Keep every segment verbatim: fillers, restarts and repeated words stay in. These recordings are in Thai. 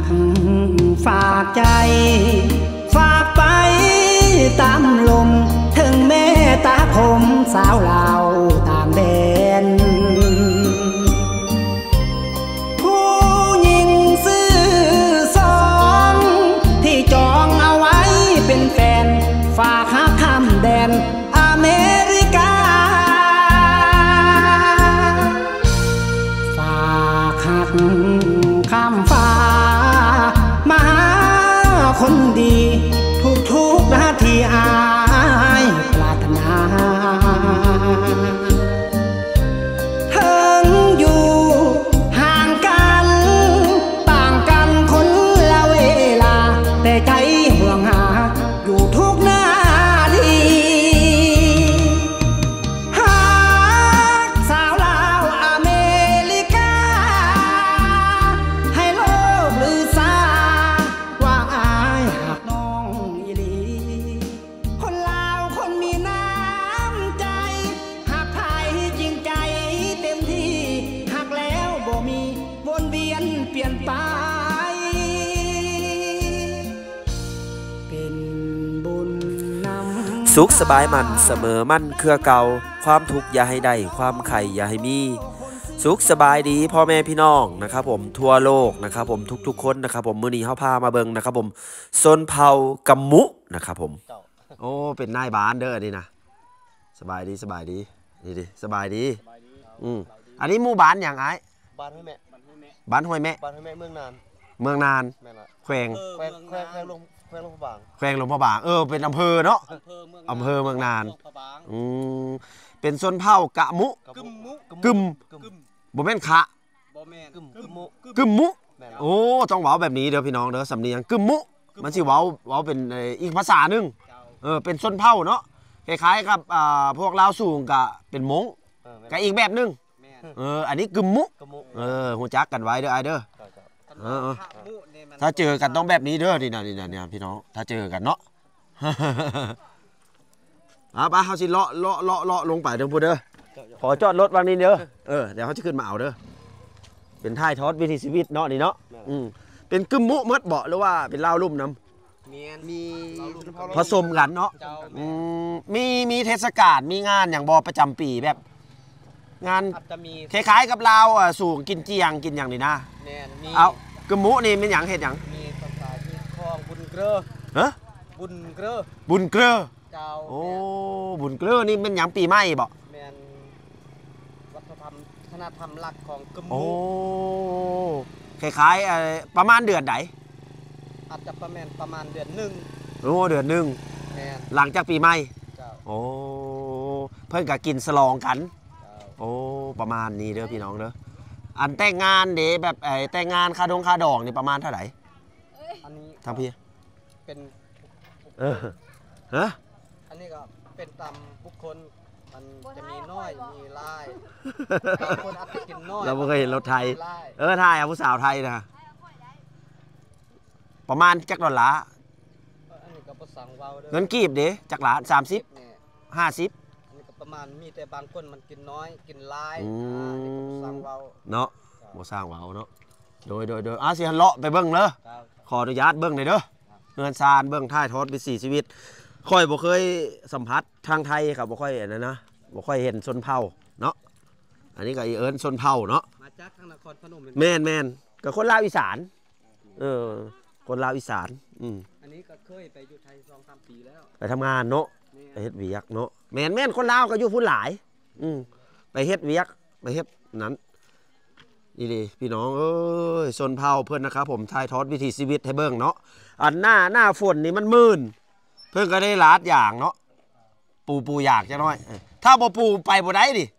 ฝากใจฝากไปตามลมถึงแม่ตาผมสาวลาวต่างแดนผู้หญิงซื่อสองที่จองเอาไว้เป็นแฟนฝากหาคำแดนอเมริกาฝากหักข้ามฟ้ามาหาคนดีทุกทุกนาทีอายปรารถนาถึงอยู่ห่างกันต่างกันคนละเวลาแต่ใจห่วงหาอยู่ทุกนาทีหากสาวลาวอเมริกาให้โลกลือซาว่าอายหักน้องอีหลีคนลาวคนมีน้ำใจหักไผจริงใจเต็มที่หักแล้วบ่มีวนเวียนเปลี่ยนไปเป็นบุญนำสุขสบายมันเสมอมันเครือเก่าความทุกข์อย่าให้ได้ความไข่อย่าให้มีสุขสบายดีพ่อแม่พี่น้องนะครับผมทั่วโลกนะครับผมทุกๆคนนะครับผมมื้อนี้เฮาพามาเบิ่งนะครับผมชนเผ่ากำมุนะครับผมโอ้เป็นนายบ้านเด้อนี่นะสบายดีสบายดีนี่ดิสบายดีอืมอันนี้หมู่บ้านอย่างไอ้บ้านห้วยแม่บ้านห้วยแม่บ้านห้วยแม่เมืองนานเมืองนานแขวงแขวงแขวงแขวงลงแขวงลงพระบางแขวงลงพระบางเออเป็นอำเภอเนาะอำเภอเมืองนานอืมเป็นชนเผ่ากะมุกึมมุกึมบ่แม่นคะบ่แม่นกึมกึมมุกึมมุโอ้ต้องเว้าแบบนี้เด้อพี่น้องเด้อสำเนียงกึมมุมันสิเว้าเว้าเป็นอีกภาษาหนึ่งเออเป็นชนเผ่าเนาะคล้ายๆกับอ่าพวกลาวสูงกะเป็นมงกะอีกแบบนึงเอออันนี้กึมมุเออฮู้จักกันไว้เด้อไอ้เด้อเออถ้าเจอกันต้องแบบนี้เด้อนี่นะนี่นะเนี่ยพี่น้องถ้าเจอกันเนาะอ่ะไปเฮาสิเลาะเลาะเลาะเลาะลงไปเด้อพูดเด้อขอจอดรถวางนี้เด้อเออเดี๋ยวเขาจะขึ้นมาเอาเด้อเป็นท่ายทอดวิถีชีวิตเนาะนี่เนาะอืมเป็นกึมมุเมดเบาะหรือว่าเป็นลาวลุ่มน้ำมีผสมกันเนาะอืมมีมีเทศกาลมีงานอย่างบอประจำปีแบบงานคล้ายๆกับลาวอ่ะสู่กินเจียงกินอย่างนี้นะเอากึมมุนี่เป็นอย่างเห็ดอย่างมีภาษาที่คลองบุญเกลือฮะบุญเกลือบุญเกลือเจ้าโอ้บุญเกลือนี่เป็นอย่างปีใหม่บ่แมนวัฒนธรรมวัฒนธรรมหลักของกึมมุโอ้คล้ายๆประมาณเดือนไหนอาจจะประมาณประมาณเดือนหนึ่งโอ้เดือนหนึ่งหลังจากปีใหม่โอ้เพิ่นก็กินสลองกันโอ้ประมาณนี้เด้อพี่น้องเด้ออันแต่งงานเด้แบบไอ้แต่งงานคาดงคาดองนี่ประมาณเท่าไหร่อันนี้ทำพี่เป็นเออฮะอันนี้ก็เป็นตามบุคคลมันจะมีน้อยมีลายคนอาจจะกินน้อยเราไม่เคยเห็นรถไทยเออไทยอ่ะผู้สาวไทยนะประมาณจักรดอลลาร์เงินกีบเด้จักรล้านสามสิบห้าสิบประมาณมีแต่บางคนมันกินน้อยกินลายเนาะบ่สร้างเว้าเนาะโดยโดยโดยอาเซียนเลาะไปเบิ้งเด้อขออนุญาตเบิ้งหน่อยเด้อเงินซานเบิ้งท่ายทอดวิถีชีวิตค่อยบ่เคยสัมผัสทางไทยครับบ่ค่อยอันนั้นนะบ่ค่อยเห็นชนเผ่าเนาะอันนี้ก็อีเอิญชนเผ่าเนาะมาจากทางนครพนมแม่นแม่นก็คนลาวอีสานเออคนลาวอีสานอืมอันนี้ก็เคยไปอยู่ไทยสองสามปีแล้วไปทำงานเนาะไปเฮ็ดเวียกเนาะแม่นแม่นคนลาวก็อยู่พุ่นหลายอืมไปเฮ็ดเวียกไปเฮ็ดนั้นนี่ดิพี่น้องเอ้ยชนเผ่าเพิ่นนะครับผมถ่ายทอดวิถีชีวิตให้เบิ่งเนาะอันหน้าหน้าฝนนี่มันมื่นเพิ่นก็ได้ลาดอย่างเนาะปูปูอยากจะน้อยถ้าบ่ปูไปบ่ได้ดิ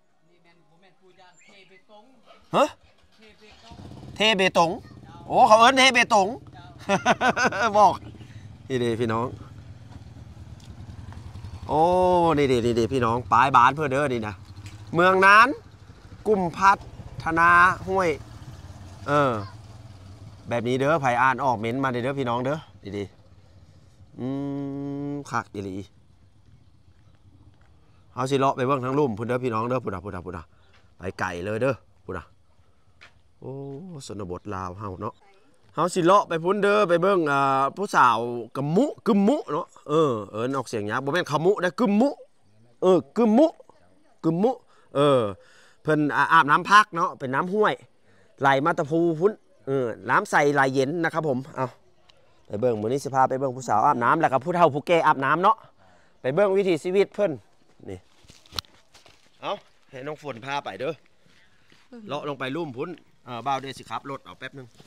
ฮะเทเบตงโอ้เขาเอิ้นเทเบตงบอกนี่ดิพี่น้องโอ้นี่ดินี่ดิพี่น้องปลายบ้านเพื่อเด้อนี่นะเมืองนั้นกุมพัฒนาห้วยเออแบบนี้เด้อไผอ่านออกเม้นมาเด้อพี่น้องเด้อดีดีอืมคักอีหลีเอาสิเลาะไปเบิ่งทั้งลุ่มพุ่นเด้อพี่น้องเด้อพุ่นน่ะพุ่นน่ะพุ่นน่ะไปไก่เลยเด้อพุ่นน่ะโอ้ชนบทลาวเฮาเนาะเฮาสิเลาะไปพุ่นเด้อไปเบิ่งอ่าผู้สาวกำมุกึมมุเนาะเออเอิ้นออกเสียงยากบ่แม่นขมุได้กึมมุเออกึมมุกึมมุเออเพิ่นอาบน้ำพักเนาะเป็นน้ำห้วยไหลมาตะพูพุ่นเออน้ำใสไหลเย็นนะครับผมเอาไปเบิ่งมื้อนี้สิพาไปเบิ่งผู้สาวอาบน้ำแล้วก็ผู้เฒ่าผู้แก่อาบน้ำเนาะไปเบิ่งวิถีชีวิตเพิ่นนี่เอาให้น้องฝนพาไปเด้อเลาะลงไปลุ่มพุ่นเออบ่าวเดสิครับรถเอาแป๊บนึง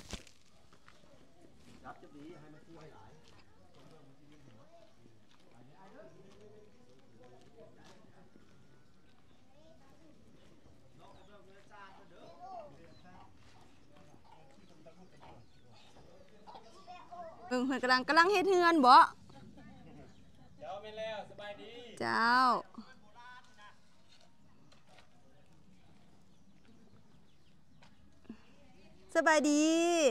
เบิ่งเพิ่นกำลังกำลังเฮ็ดเฮือนบ่เจ้าแม่นแล้วสบายดีเจ้าสบายดี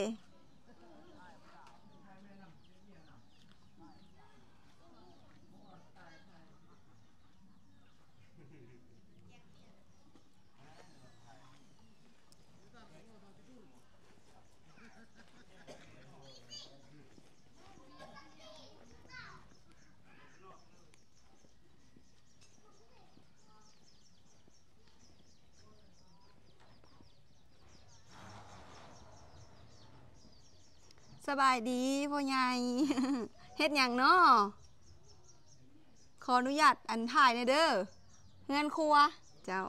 สบายดีพ่อใหญ่เฮ็ดหยังเนาะขออนุญาตอันถ่ายหน่อยเด้อเฮือนครัวเจ้า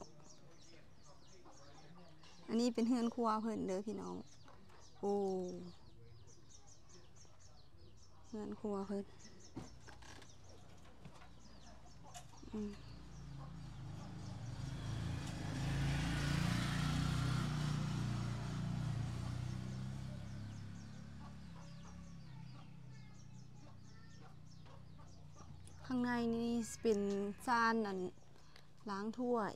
อันนี้เป็นเฮือนครัวเพิ่นเด้อพี่น้องโอ้เฮือนครัวเพิ่นอืมข้างในนี่เป็นจานอันล้างถ้วย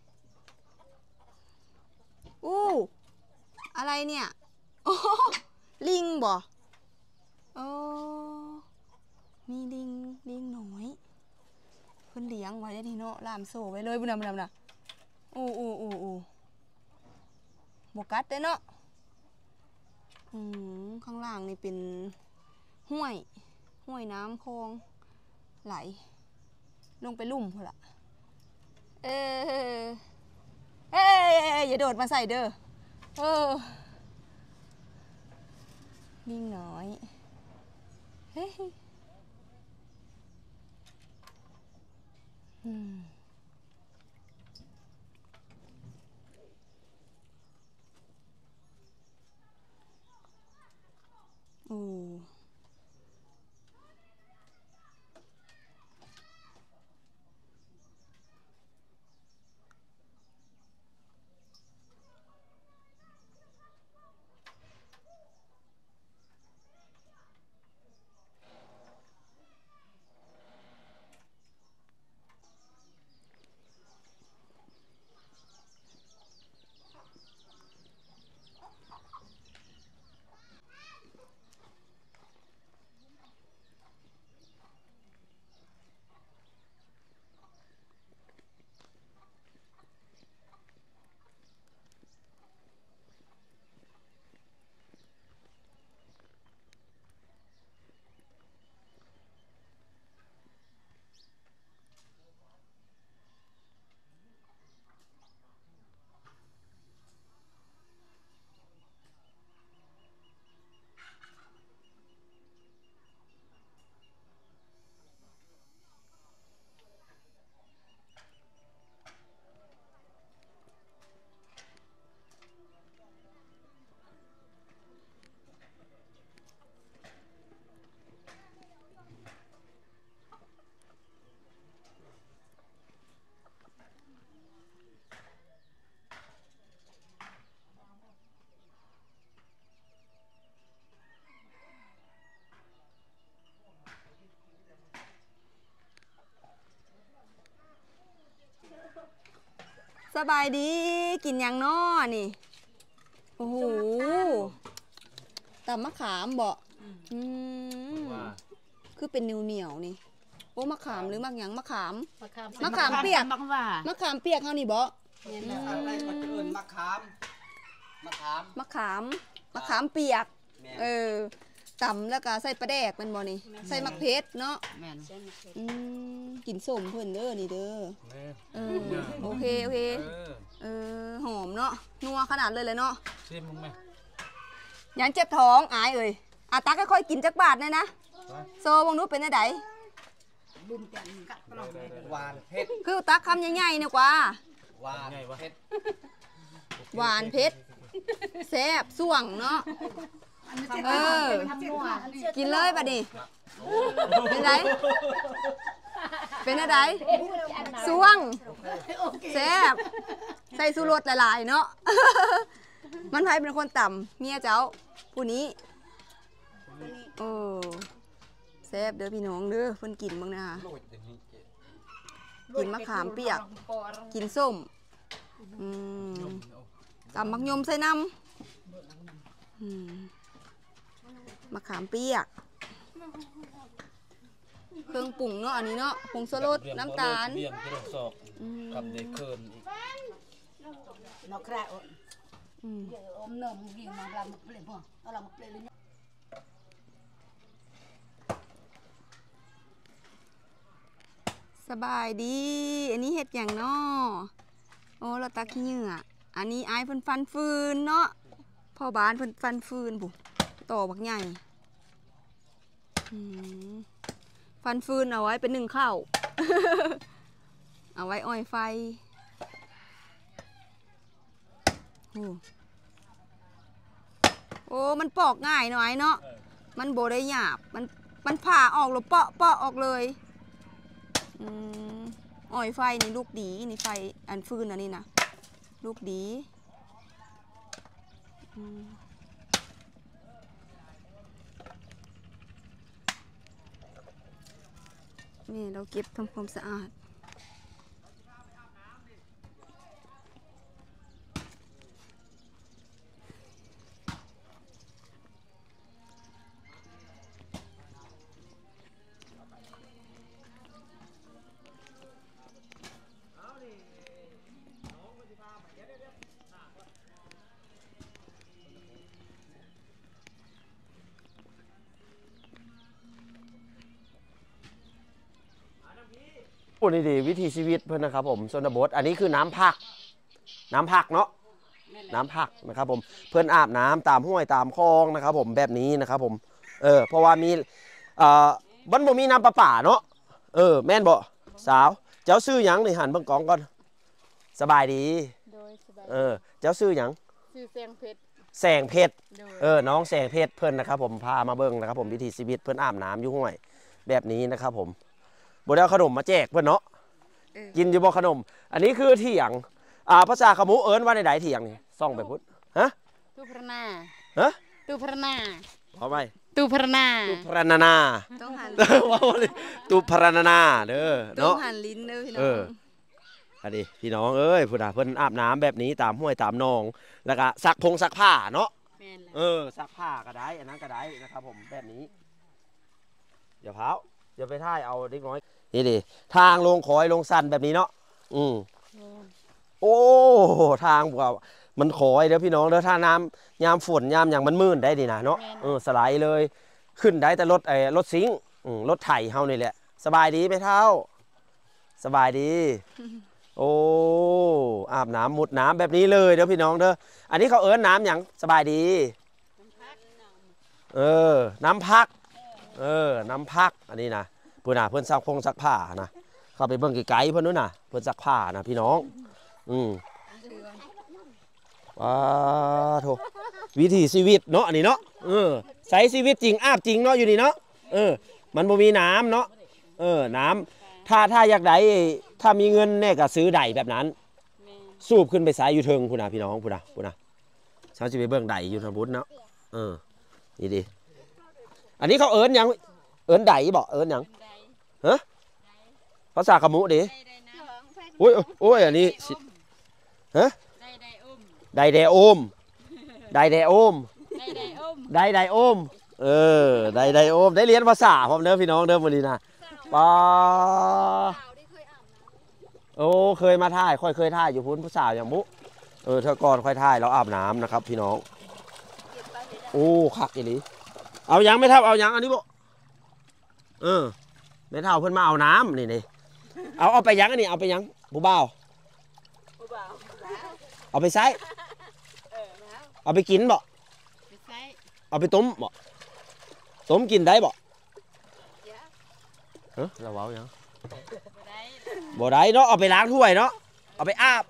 อู้อะไรเนี่ยโอ้ลิงบ่โอ้มีลิงลิงน้อยเพิ่นเลี้ยงไว้ได้ทีเนาะลามโซ่ไว้เลยบุญนำบุญนำนะโอ้โอ้โอ้โอ้บกัดเด้เนาะอืมข้างล่างนี่เป็นห้วยห้วยน้ำคลองไหลลงไปลุ่มพอละเออเอ้ยอย่าโดดมาใส่เด้อเออลิงน้อยเฮ้ยอืมโอ้สบายดีกินยังน้อนี่โอ้โหตำมะขามบ่อืมคือเป็นเหนียวเหนียวนี่โอ้มะขามหรือมะหยังมะขามมะขามเปียกมะขามเปียกเขานี่บ่นี่แหละอะไรก็จะเอิ้นมะขามมะขามมะขามมะขามเปียกเออตำแล้วก็ใส่ปลาแดกมันบ่นี่ใส่มักเพชรเนาะอืมกินส้มเพิ่นเด้อนี่เด้อเออโอเคโอเคเออหอมเนาะนัวขนาดเลยเลยเนาะชิมมึงไหมยันเจ็บท้องอายเอ้ยอาตักค่อยๆกินจักบาทเลยนะโซบงนู้เป็นไดหวานเผ็ดคือตักคำใหญ่ๆเนี่ยกว่าหวานเผ็ดหวานเผ็ดแซ่บส่วงเนาะเออกินเลยบัดนี้เป็นไรเป็นอะไรส่วงแซ่บใส่สูรสหลายๆเนาะมันไผเป็นคนต่ำเมียเจ้าผู้นี้โอ้แซ่บเด้อพี่น้องเด้อเพิ่นกินบ้างนะกินมะขามเปียกกินส้มอืมตำมักยมใส่น้ำอืมมะขามเปียกเครื่องปรุงเนาะอันนี้เนาะผงชูรสน้ำตาลกับเด็กเคินอีกนกแคร์อมเนื้อมึงยิงมาลำเปลี่ยนหัวเอาลำเปลี่ยนเลยสบายดีอันนี้เห็ดอย่างเนาะโอ้เราตาขี้เหงื่ออันนี้ไอ้เพิ่นฟันฟืนเนาะพ่อบ้านเพิ่นฟันฟืนบุต่อบักใหญ่ฟันฟืนเอาไว้เป็นหนึ่งข้าว เอาไว้อ้อยไฟโอ้โอ้มันปอกง่ายหน่อยเนาะมันโบได้หยาบมันมันผ่าออกหรือเปาะเปาะออกเลยอ้อยไฟนี่ลูกดีนี่ไฟอันฟืนอันนี้นะลูกดีนี่เราเก็บทำความสะอาดพูดดีๆวิถีชีวิตเพื่อนนะครับผมชนบทอันนี้คือน้ำผักน้ำผักเนาะน้ำผักนะครับผมเพื่อนอาบน้ำตามห้วยตามคลองนะครับผมแบบนี้นะครับผมเออเพราะว่ามีเอ่อบ้านบ่มีน้ำประปาเนาะเออแม่นบ่สาวเจ้าซื้อหยังนี่หันเบิ่งกองก่อนสบายดีเออเจ้าซื้อหยังซื้อแสงเพชรแสงเพชรเออน้องแสงเพชรเพื่อนนะครับผมพามาเบิ่งนะครับผมวิถีชีวิตเพื่อนอาบน้ำอยู่ห้วยแบบนี้นะครับผมบ่ได้เอาขนมมาแจกเพื่อนเนาะกินอยู่บ่ขนมอันนี้คือเถียงอ่าภาษาขมูเอิ้นว่าในใดเถียงนี่ซ่องไปพุทธฮะตูพระนาฮะตูพระนาเอาไปตูพระนาตูพระนานาต้องหันตูพระนานาเด้อเนาะต้องหันลิ้นเด้อพี่น้องเอออันนี้พี่น้องเอ้ยผู้ใดเพิ่นอาบน้ำแบบนี้ตามห้วยตามหนองแล้วก็ซักพงซักผ้าเนาะเออซักผ้าก็ได้อันนั้นก็ได้นะครับผมแบบนี้เดี๋ยวเผาเดี๋ยวไปท่ายเอาเล็กน้อยนี่ดิทางลงคอยลงสันแบบนี้เนาะอืมโอ้ทางว่ามันคอยเด้อพี่น้องเด้อถ้าน้ำยามฝนยามอย่างมันมื่นได้ดีนะเนาะเออสไลด์เลยขึ้นได้แต่รถไอ้รถซิงค์รถไถเฮานี่แหละสบายดีไหมเท่าสบายดีโอ้อาบน้ำมุดน้ำแบบนี้เลยเด้อพี่น้องเด้ออันนี้เขาเอิ้นน้ำอย่างสบายดีเออน้ำพักเออน้ำพักอันนี้นะเพื่อนน่ะเพื่อนซักพงซักผ้านะเข้าไปเบิ่งไกลๆเพื่อนนู้นน่ะเพื่อนซักผ้านะพี่น้องอืมว้าโถวิถีชีวิตเนาะอันนี้เนาะเออใช้ชีวิตจริงอาบจริงเนาะอยู่นี่เนาะเออมันบ่มีน้ำเนาะเออน้ำถ้าถ้าอยากได้ถ้ามีเงินเนี่ยก็ซื้อไดแบบนั้นสูบขึ้นไปสายอยู่เทิงพูน่ะพี่น้องพูน่ะพูน่ะชาวจีไปเบิ่งไดอยู่ทางพุทธเนาะเออนี่ดิอันนี้เขาเอิ้นยังเอิ้นไดบอกเอิ้นยังฮะภาษาขมุดิโอ้ยโอ้ยอันนี้ฮะไดไดโอมไดไดโอมไดไดโอมเออไดไดโอมได้เรียนภาษาพร้อมเด้อพี่น้องเด้อวันนี้นะป้าโอ้เคยมาถ่ายค่อยเคยถ่ายอยู่พุ้นผู้สาวอย่างมุเออเธอก่อนค่อยถ่ายเราอาบน้ำนะครับพี่น้องโอ้คักอีหลีเอายังไม่เท่าเอายังอันนี้บ่เออไม่เท่าเพิ่นมาเอาน้ำนี่นี่เอาเอาไปยังอันนี้เอาไปยังผู้บ่าวเอาไปใช้เอาไปกินบ่เอาไปต้มบ่ต้มกินได้บ่เฮ้ยเราเว้ายังบ่ได้เนาะเอาไปล้างถ้วยเนาะเอาไปอาบ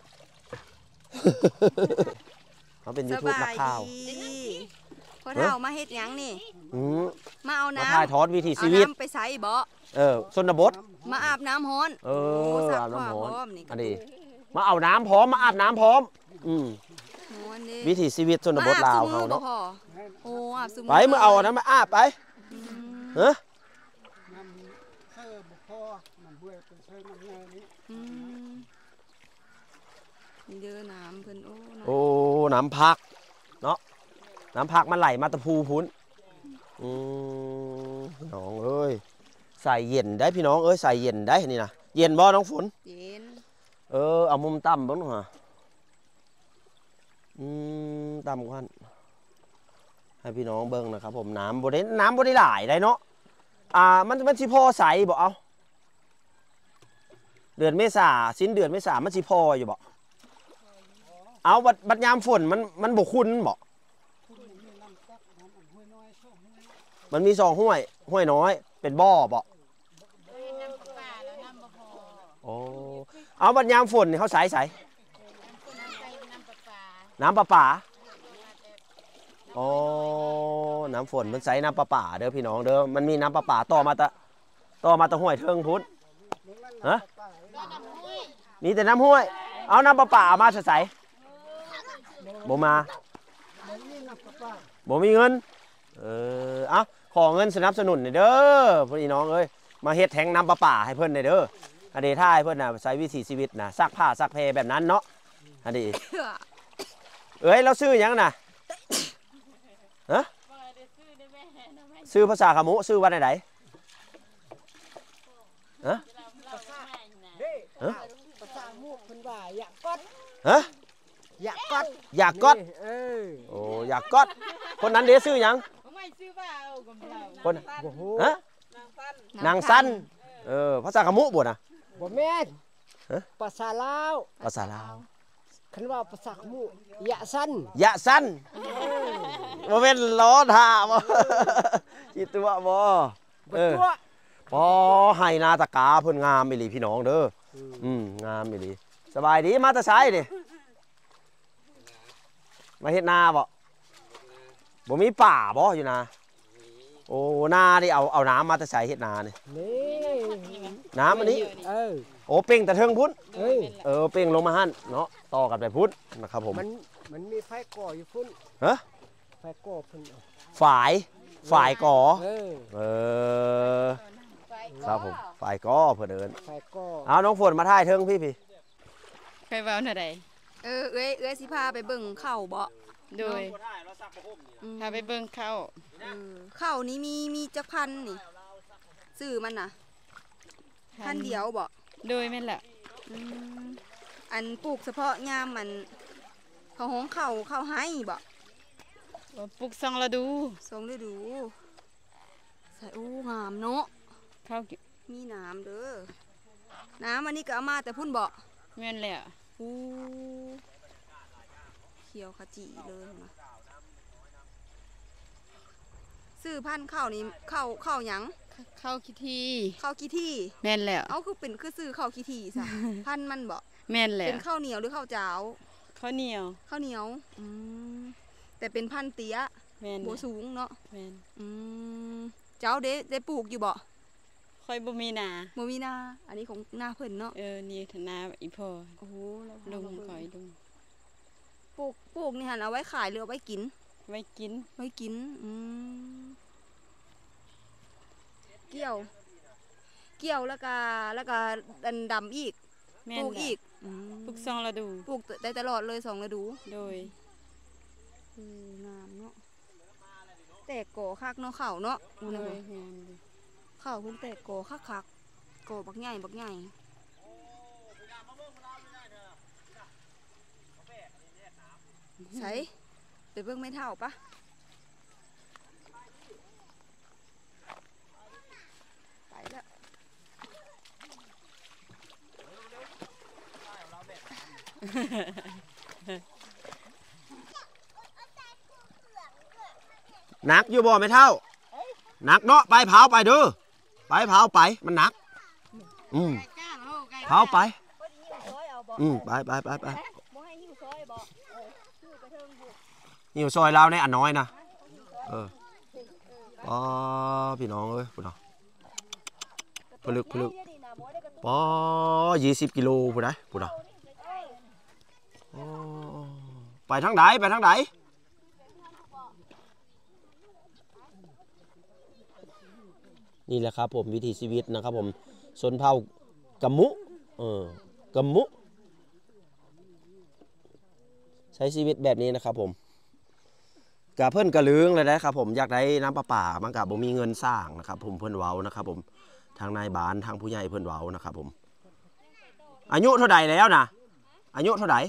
เขาเป็นยูทูบนักข่าวพอเท่ามาเฮ็ดหยังนี่มาเอาน้ำมาถ่ายทอดวิถีชีเอาวิตน้ำไปใส่บ่เออชนบทมาอาบน้ำฮ้อนเออซักอาบน้ำผ้าร้อนพร้อมนี่อันนี้มาเอาน้ำพร้อมมาอาบน้ำพร้อมอืมฮ้อนเด้วิถีชีวิตชนบทลาวเขาเนาะมอโอ้อาบซุมื้ไปมาเอาอันนั้นมาอาบไปเฮ้ยเออบ่พอมันเบื่อเป็นเชิงมันแน่นี้อืมนี่เด้อน้ำเพิ่นโอ้น้ำโอ้น้ำพักเนาะน้ำพักมันไหลมาตะพูพุ้นอืมน้องเอ้ยใส่เย็นได้พี่น้องเอ้ยใส่เย็นได้นี่นะเย็นบ่น้องฝนเย็นเออเอามุมต่ำบ้างหน่อยอืมต่ำกว่านั้นให้พี่น้องเบิ่งนะครับผมน้ำบริน้ำบริหลายได้เนาะอ่ามันมันสิพอใสบอกเอาเดือนเมษาสิ้นเดือนเมษามันสิพออยู่บอกเอาบัดบัดยามฝนมันมันบกคุ้นบอกมันมีสองห้วยห้วยน้อยเป็นบ่อบอกโอ้เอาบัดยามฝนนี่เขาใสใสน้ำประปาโอ้น้ำฝนมันใสน้ำประปาเด้อพี่น้องเด้อมันมีน้ำประปาต่อมาตะต่อมาตะห้วยเทิงพุทธฮะมีแต่น้ำห้วยเอาน้ำประปามาใสบ่มาบ่มีเงินเออเอาขอเงินสนับสนุนหน่อยเด้อพี่น้องเอ้ยมาเฮ็ดแทงน้ำประปาให้เพิ่นหน่อยเด้ออันนี้ถ้าให้เพิ่นน่ะใช้วิถีชีวิตน่ะซักผ้าซักเพแบบนั้นเนาะอันนี้เอ้ยเราซื้อยังน่ะฮะซื้อภาษาขมุซื้อว่าไหนฮะฮะภาษาหมู่เพิ่นว่าอยากกอดฮะอยากกอดอยากกอดเออโอ้อยากกอดคนนั้นเดี๋ยวซื้อยังคนฮะนางสั้นเออภาษาขมุบ่นะบ่แม่นฮะภาษาลาวภาษาลาวคันว่าภาษาหมู่ยะสั้นยะสั้นบ่เป็นล้อท่าบ่คิดตัวบ่เออตัวพอให้นาตะกาเพิ่นงามอีหลีพี่น้องเด้ออืมงามอีหลีสบายดีมาแตะไสดิมาเฮ็ดนาบ่บ่มีป่าบ่อยู่นาโอ้นาดิเอาเอาน้ำมาแตะไสเฮ็ดนานี่นี่น้ำอันนี้เออโอ้เป่งแต่เทิงพุ่นเออเออเป่งลงมาหั่นเนาะต่อกันไปพุ่นนะครับผมมันมันมีไฟก่ออยู่พุ่นฮะไฟก่อพุ่นฝายฝายก่อเออเออครับผมฝายก่อเพิ่นเอิ้นไฟก่อเอาน้องฝนมาถ่ายเทิงพี่พี่เคยเว้าเท่าใดเออเอ้ยเอ้ยสิพาไปเบิ่งเข้าบ่โดยอืมพาไปเบิ่งเข้าเออเข้านี้มีมีจักพันนี่ซื้อมันน่ะพันเดียวบ่โดยแม่นล่ะอืมอันปลูกเฉพาะยามมันเขาห้องเข้าเข้าให้บ่ว่าปลูกซองละดูสองฤดูใส่โอ้งามเนาะเข้ากิมีน้ำเด้อน้ำอันนี้ก็เอามาแต่พุ่นบ่แม่นแล้วอู้เขียวขจีเลยนะซื้อพันธุ์ข้าวนี่ข้าวข้าวหยังเข้าคิทีข้าวกี่ที่แม่นแล้วเอาคือเป็นคือซื้อข้าวกี่ที่ซะ พันธุ์มันบ่แม่นแล้เป็วนข้าวเหนียวหรือข้าวเจ้าข้าวเหนียวข้าวเหนียวอืมแต่เป็นพันธุ์เตี้ยแม่นโบสูงเนาะแม่นอืมเจ้าเด้ได้ปลูกอยู่บ่ค่อยบ่มีนาบ่มีนาอันนี้ของนาเพิ่นเนาะเออนี่ธนาอีพ่อโอ้โหแล้วลุงเามาคเบิ่อยลุงปลูกปลูกนี่หั่นเอาไว้ขายหรือเอาไว้กินไว้กินไว้กินอืมเกี่ยว เกี่ยวแล้วก็แล้วก็ดันดำอีกแม่ปนลูกแล้วอีกอืมปลูกซองละดูปลูกได้ตลอดเลยสองฤดูโดยเอองามเนาะแตกโกคักเนาะเข่าเนาะโดนี่ยนะงามดีเข่าเพิ่นแตกโกคักคักโกบักใหญ่บักใหญ่ใส่ไปเบิ่งไม่เท่าปะหนักอยู่บ่ไม่เท่าหนักเนาะไปเผาไปเด้อไปเผาไปมันหนักอืมเผาไปอืมไปไปไปไปหิวซอยเราในอันน้อยนะเอออ๋อพี่น้องเอ้ยพี่น้องผลึกผลึกปอยี่สิบกิโลผู้ใดผู้ใดไปทางไหนไปทางไหนนี่แหละครับผมวิถีชีวิตนะครับผมชนเผ่ากำมุเออกำมุใช้ชีวิตแบบนี้นะครับผมกะเพิ่นกระลืองเลยนะครับผมอยากได้น้ำประปามันกะบ่มีเงินสร้างนะครับผมเพิ่นเว้านะครับผมทางนายบ้านทางผู้ใหญ่เพิ่นเว้านะครับผมอายุเท่าใดแล้วนะอายุเท่าใด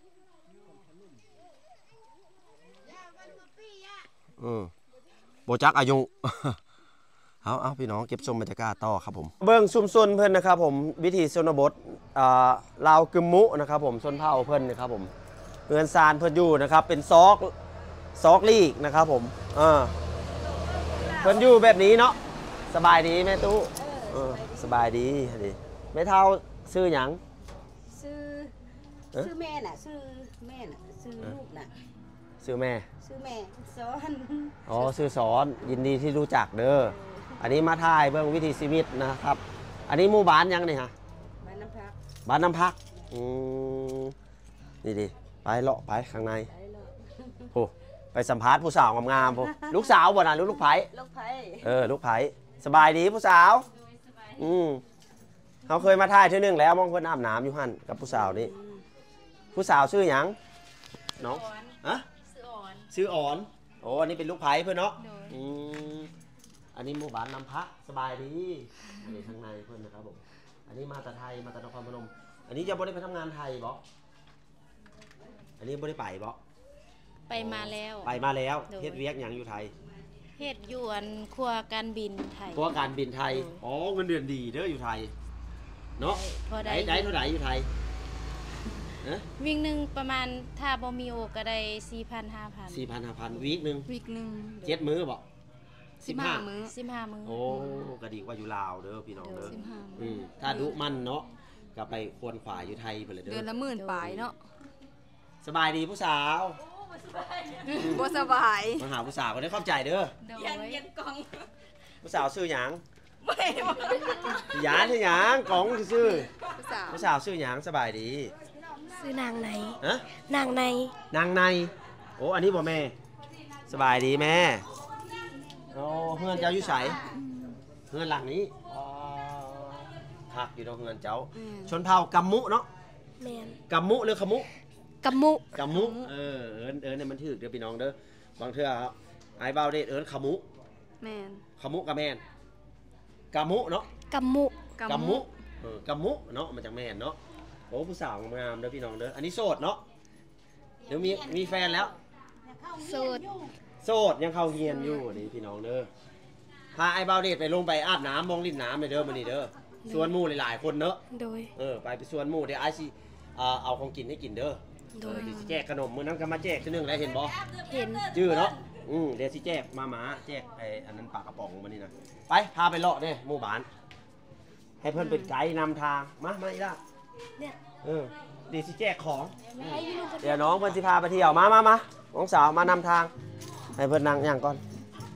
อืมโบจักอายุ เอาเอาพี่น้องเก็บชมบรรยากาศต่อครับผมเบิ้งซุ่มซนเพิ่นนะครับผมวิถีชนบทอ่าลาวกึมมุนะครับผมชนเผ่าเพิ่นนะครับผมเงินซานเพิ่นอยู่นะครับเป็นซอกซอกลีกนะครับผมอ่าเพิ่นอยู่แบบนี้เนาะสบายดีแม่ตู้เออสบายดีดีแม่เท่าซื้อหยังซื้อซื้อแม่น่ะซื้อแม่น่ะซื้อลูกน่ะซื้อแม่ซื้อแม่สอนอ๋อซื้อสอนยินดีที่รู้จักเด้ออันนี้มาถ่ายเบื้องวิถีชีวิตนะครับอันนี้หมู่บ้านยังนี่ฮะบ้านน้ำพักบ้านน้ำพักอืมนี่ดิไปเลาะไปข้างในโอ้ไปสัมภาษณ์ผู้สาวงามๆพวกลูกสาวบ่นะลูกลูกไผ่ลูกไผ่เออลูกไผ่สบายดีผู้สาวอืมเขาเคยมาถ่ายเที่ยวนึงแล้วมองเพื่อนอาบน้ำอยู่หันกับผู้สาวนี่ผู้สาวชื่อหยังน้องอะชื่ออ่อนชื่ออ่อนโอ้อันนี้เป็นลูกไผ่เพื่อนเนาะอืมอันนี้หมู่บ้านน้ำพักสบายดีอันนี้ข้างในเพื่อนนะครับผมอันนี้มาแต่ไทยมาแต่นครพนมอันนี้จะบ่ได้ไปทำงานไทยบ่อันนี้บ่ได้ไปบ่ไปมาแล้วไปมาแล้วเฮ็ดเวียกหยังอยู่ไทยเฮ็ดอยู่อันครัวการบินไทยเพราะการบินไทยอ๋อเงินเดือนดีเด้ออยู่ไทยเนาะพอได้ได้ได้เท่าไหร่อยู่ไทยนะวิ่งหนึ่งประมาณถ้าบ่มีโอก็ได้สี่พันห้าพันสี่พันห้าพันวีคหนึ่งวิกหนึ่งเจ็ดมื้อบ่สิบห้ามื้อสิบห้ามื้อโอ้ก็ดีกว่าอยู่ลาวเด้อพี่น้องเด้อสิบห้าอืมถ้าดุมันเนาะก็ไปควรขวายอยู่ไทยไปเลยเด้เดือนอละหมื่นปลายเนาะสบายดีผู้สาวบ่สบายมาหาผู้สาวก็ได้เข้าใจเด้อยันยันกองผู้สาวชื่อหยังหยานชื่อหยังกองชื่อผู้สาวผู้สาวชื่อหยังสบายดีซื้อนางในฮะนางในนางในโอ้อันนี้บ่แม่สบายดีแม่โอ้เพื่อนเจ้าอยู่ไสเพื่อนหลังนี้อ๋อคักอยู่ตรงเพื่อนเจ้าอืมชนเผ่ากำมุเนาะแมนกำมุหรือขมุกำมุกำมุเออเอิญเอิญเนี่ยมันถือเด้อพี่น้องเด้อบางเทื่อครับไอ้เบาเด้เอิญขมุแมนขมุกับแมนกำมุเนาะกำมุกำมุเออกำมุเนาะมาจากแมนเนาะโอ้ผู้สาวงามเด้อพี่น้องเด้ออันนี้โสดเนาะเดี๋ยวมีมีแฟนแล้วสูตรโสดยังเข้าเฮียนอยู่นี่พี่น้องเด้อพาไอ้เบาเดชไปลงไปอาบน้ำมองริมน้ำเลยเด้อมานี่เด้อส่วนหมู่หลายๆคนเนอะโดยเออไปไปส่วนหมู่เดี๋ยวไอ้สิอ่าเอาของกินให้กินเด้อโดเอย อเดี๋ยวสิแจกขนมมื้อนั้นก็มาแจกทีนึงแล้วเห็นบ่เห็นจื้อเนาะอืมเดี๋ยวสิแจกมาหมาแจกไอ้อันนั้นปลากระป๋องมานี่นะไปพาไปเลาะเด้หมู่บ้านให้เพิ่นเป็นไกด์นำทางมามาอีล่ะเนี่ยเออเดี๋ยวสิแจกของเดี๋ยวน้องเพิ่นสิพาไปเที่ยวมามามาน้องสาวมานำทางให้เพิ่นนั่งอย่างก่อน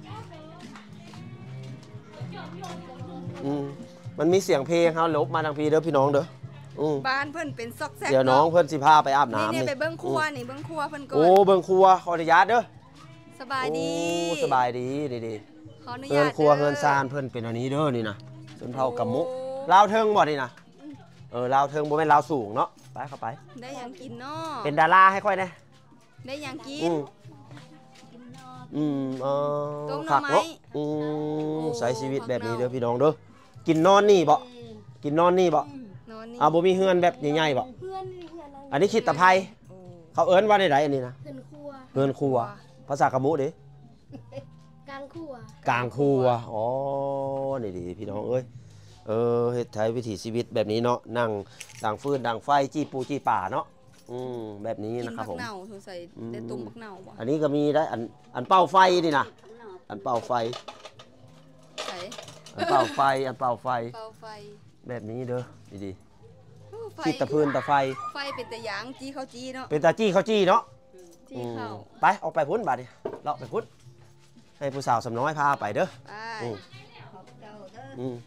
อืมมันมีเสียงเพลงเฮาลบมาทางพี่เด้อพี่น้องเด้ออืมบ้านเพิ่นเป็นซอกแซกเดี๋ยวน้องเพิ่นสิพาไปอาบนี่น้ำนี่นี่ไปเบิ้งครัวนี่เบิ้งครัวเพิ่นก่อโอ้นเบิ่งครัวขออนุญาตเด้อสบายดีโอ้สบายดีดีขออนุๆเฮือญาน ตครัวด้เฮือนซานเพิ่นเป็นอันนี้เด้อนี่นะจนเท่ากับมุโอ้ลาวเทิงบ่นี่นะเออลาวเทิงบ่แม่นลาวสูงเนาะไปเข้าไปได้หยังกินเนาะเป็นดาราให้ค่อยแน่ได้หยังกิอืนมอืมเออต้มหน่อผักเนาะไม้อืมโอ้ใช้ชีวิตแบบนี้ผักเน่าเด้อพี่น้องเด้อกินนอนนี่บ่กินนอนนี่บ่นอนนี่อ่าบ่มีเฮือนแบบใหญ่ๆบ่เพื่อนนี่เพื่อนนางอันนี้คิดตะไคร้โอ้เขาเอิ้นว่าได้ไดอันนี้นะเพื่อนครัวเฮือนครัวภาษากะมุเด้กลางครัวกลางครัวอ๋อนี่ดีพี่น้องเอ้ยเออเฮ็ดใช้วิถีชีวิตแบบนี้เนาะนั่งดังฟืนดังไฟจี้ปูจี้ป่าเนาะอืมแบบนี้กินนะครับผักผมเน่าสงสัยได้ต้มผักเน่าบ่อันนี้ก็มีได้อันอันเป่าไฟนี่นะอันเป่าไฟใส่อันเป่าไฟอันเป่าไฟเป่าไฟแบบนี้เด้อดีโอ้ไฟๆขีดตะพื้นตะไฟไฟเป็นตะหยางจี้เขาจี้เนาะเป็นตาจี้เขาจี้เนาะจี้เข้าอืมไปออกไปพุ่นบาดดิเลาะไปพุ่นให้ผู้สาวสำน้อยพาไปเด้อไปอืมอืม